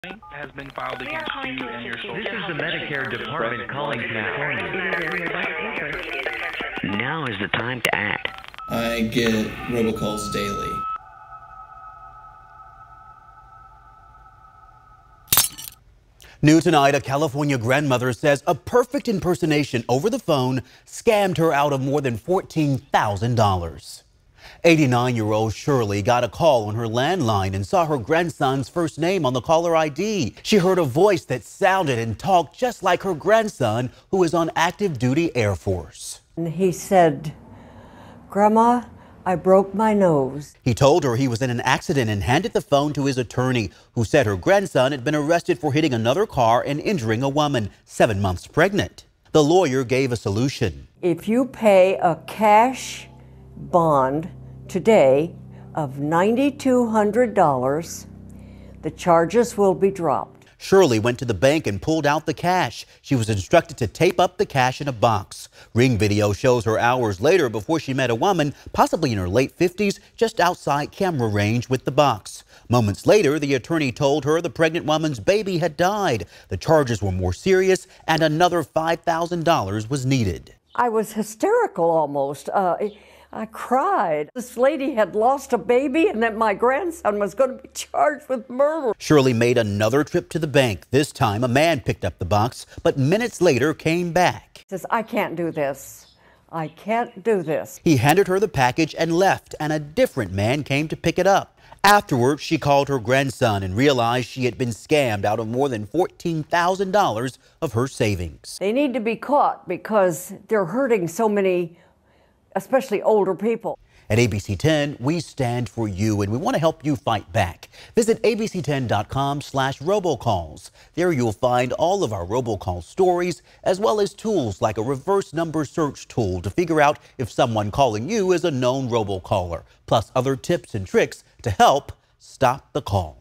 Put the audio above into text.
has been filed against you and your social. This is the Medicare Department calling California. Now is the time to act. I get robocalls daily. New tonight, a California grandmother says a perfect impersonation over the phone scammed her out of more than $14,000. 89-year-old Shirley got a call on her landline and saw her grandson's first name on the caller ID. She heard a voice that sounded and talked just like her grandson, who is on active duty Air Force. And he said, "Grandma, I broke my nose." He told her he was in an accident and handed the phone to his attorney, who said her grandson had been arrested for hitting another car and injuring a woman 7 months pregnant. The lawyer gave a solution. If you pay a cash bond today of $9,200, the charges will be dropped. Shirley went to the bank and pulled out the cash. She was instructed to tape up the cash in a box. Ring video shows her hours later before she met a woman, possibly in her late 50s, just outside camera range with the box. Moments later, the attorney told her the pregnant woman's baby had died. The charges were more serious and another $5,000 was needed. I was hysterical almost. I cried. This lady had lost a baby and that my grandson was going to be charged with murder. Shirley made another trip to the bank. This time, a man picked up the box, but minutes later came back. He says, "I can't do this. I can't do this." He handed her the package and left, and a different man came to pick it up. Afterwards, she called her grandson and realized she had been scammed out of more than $14,000 of her savings. They need to be caught because they're hurting so many, especially older people. At ABC 10, we stand for you, and we want to help you fight back. Visit abc10.com/robocalls. There you'll find all of our robocall stories, as well as tools like a reverse number search tool to figure out if someone calling you is a known robocaller, plus other tips and tricks to help stop the call.